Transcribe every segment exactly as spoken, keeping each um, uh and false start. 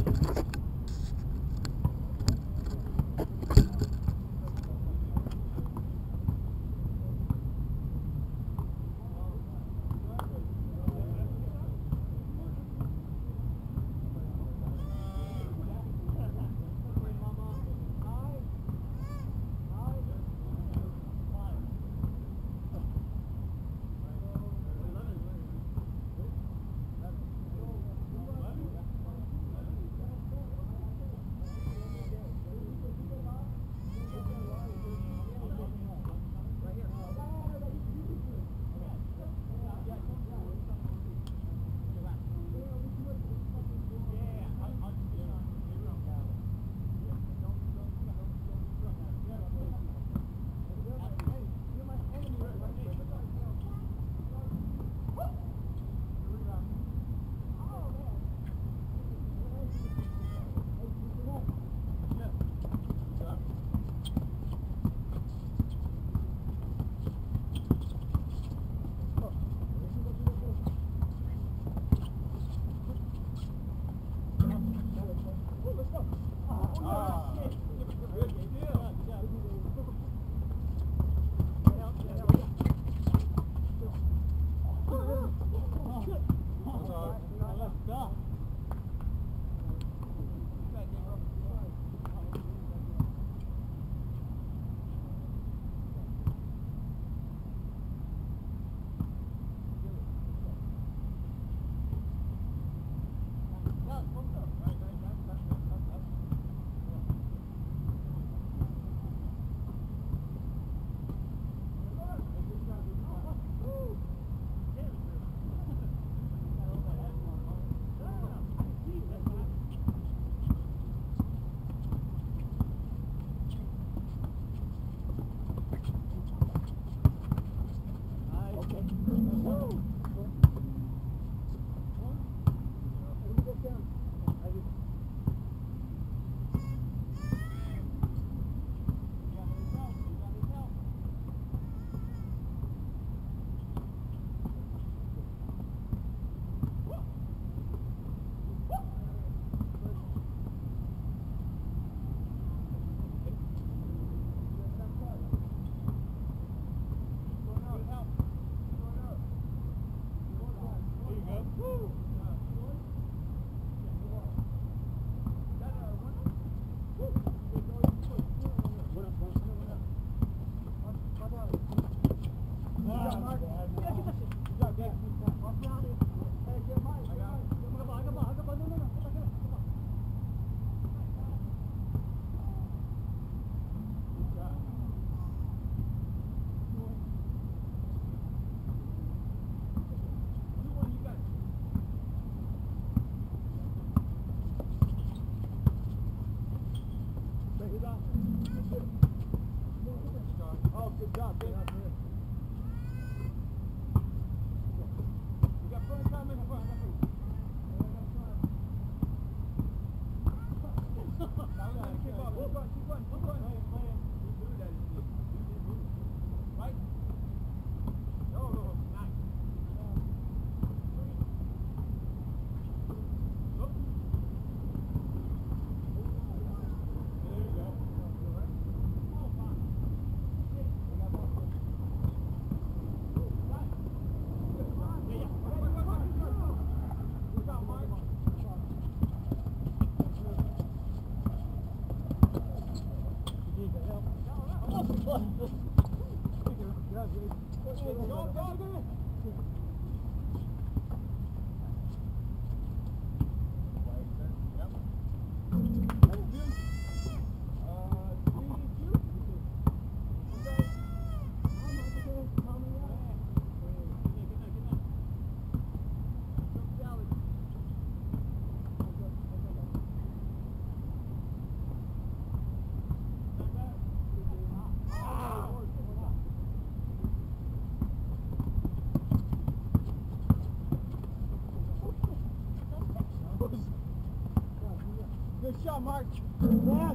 Good shot, Mark. Yeah.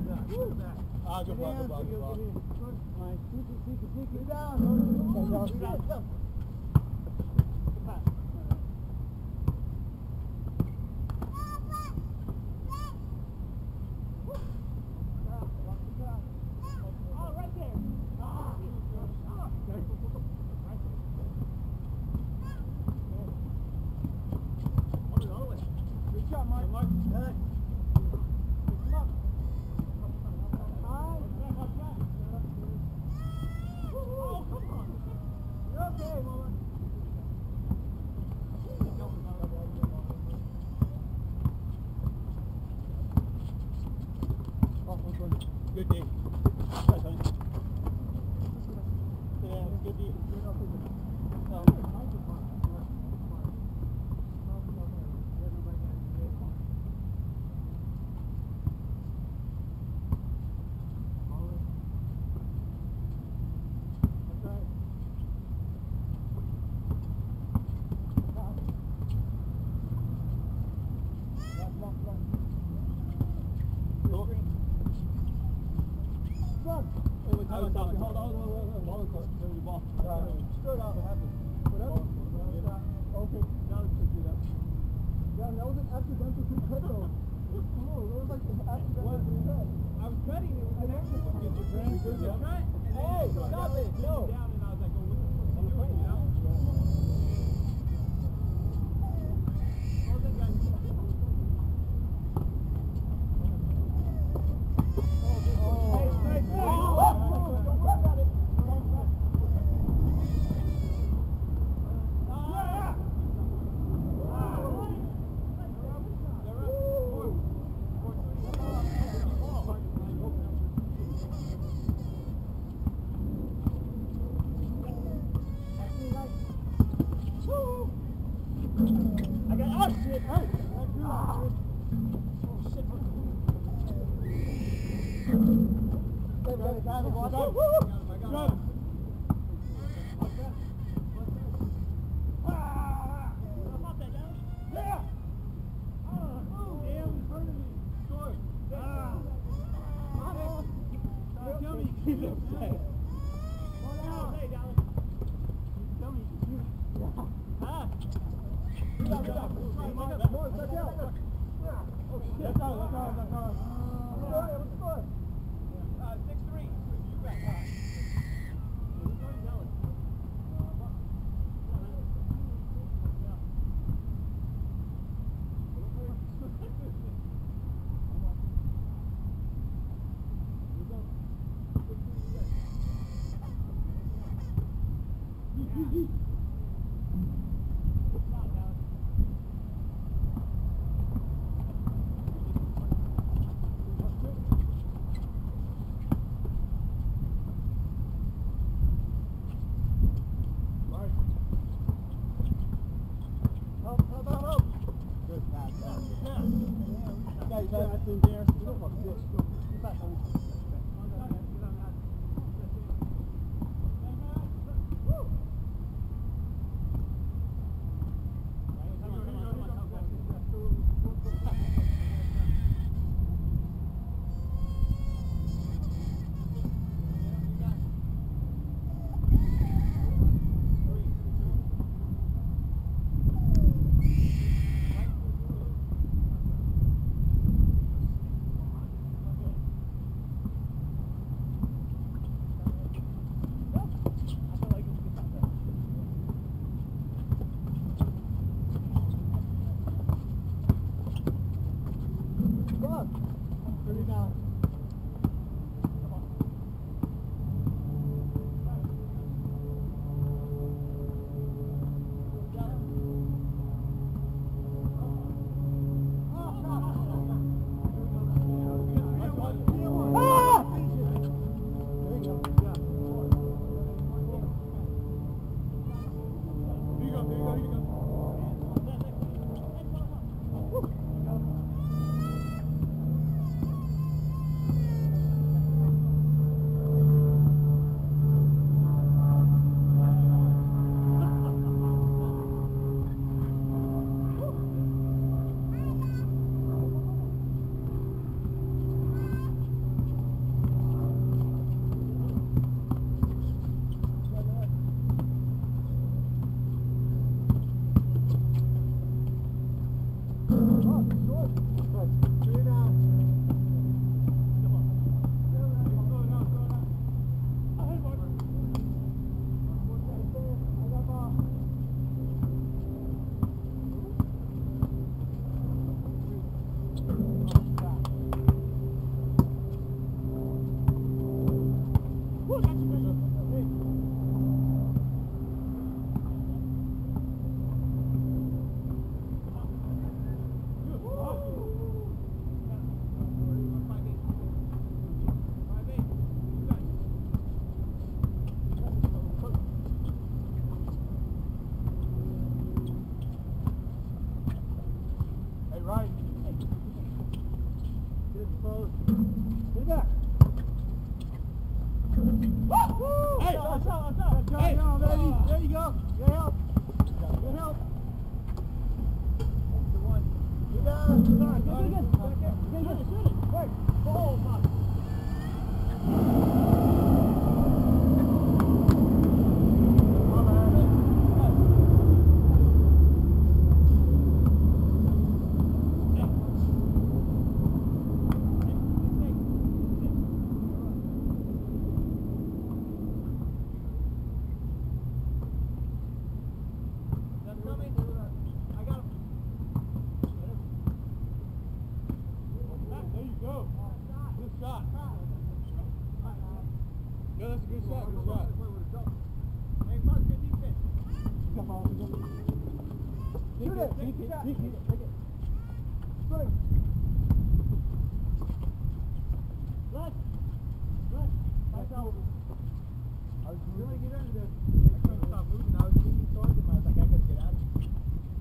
Ah, good ball, good ball, good ball. Nice. Keep it, keep it, keep it down. Keep it down. Mark. Mark. Good. Come up. Oh, come on. You're okay, Mama. Good day. Yeah, good day. Hold on, hold on, hold on, hold on, hold the ball. Start off and have it. Whatever. Okay, now let's do that. Yeah, that was an accidental cut though. Come on, that was like an accidental cut. I was cutting, it was an accident. Did you cut? Did you cut? Hey, stop it, no. Down and I was like, oh, what the fuck are you doing, you know? Hold it, guys. I got, oh shit, oh, oh shit. Go. close. Get back. Woo! Hey! Watch out, watch out! Good Hey! job, baby. Oh. There you go. Good help. Good help. Good one. Good down. Good on. Good, good, good. Back there. Good, good. Shoot it. Quick. Oh, my. Yeah, that's a good shot, good shot. Hey, Mark, good defense. Come on. Shoot it, Take take it, it, take it, take it. take it. Swing. Run. Run. Watch out. I was really get under this. I couldn't stop moving. I was moving towards him. I was like, I gotta get out of here.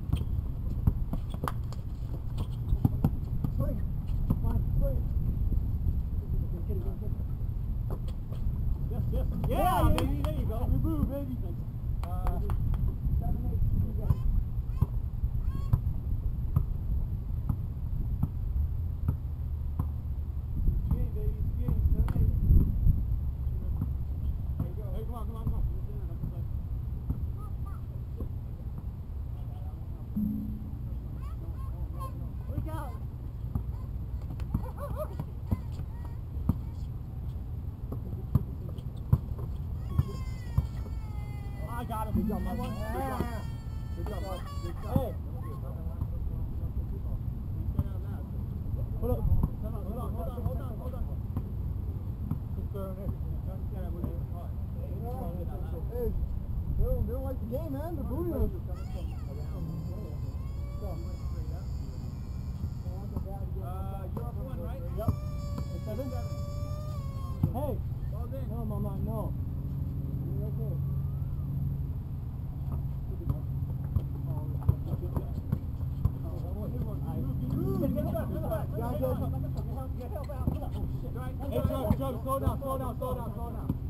Swing. Fine, swing. Get it, get it, get it. Yes, yes. Yeah, Yeah, baby, there you go. Good move, baby. Uh, Seven, eight, you got it. Game, baby, game. Seven, eight. There you go. Hey, come on, come on, come on. Look out. I got him. Good job, Mark. Good job. Good job, Mark. Good job. Hey. Hold up. Hold on, hold on, hold on, hold on, hold on. Just throw it in. Hey, they don't, they don't like the game, man. They're booing us. Uh, you're up one, right? Yep. Seven? Hey. Ball's in. No, Mama, no. You're okay. Hey, Travis, Travis, slow down, slow down, slow down, slow down.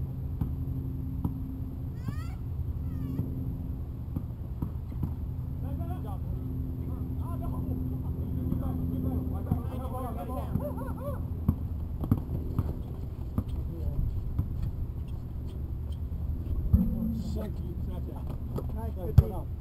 Shake you, snatch it. Nice, good job.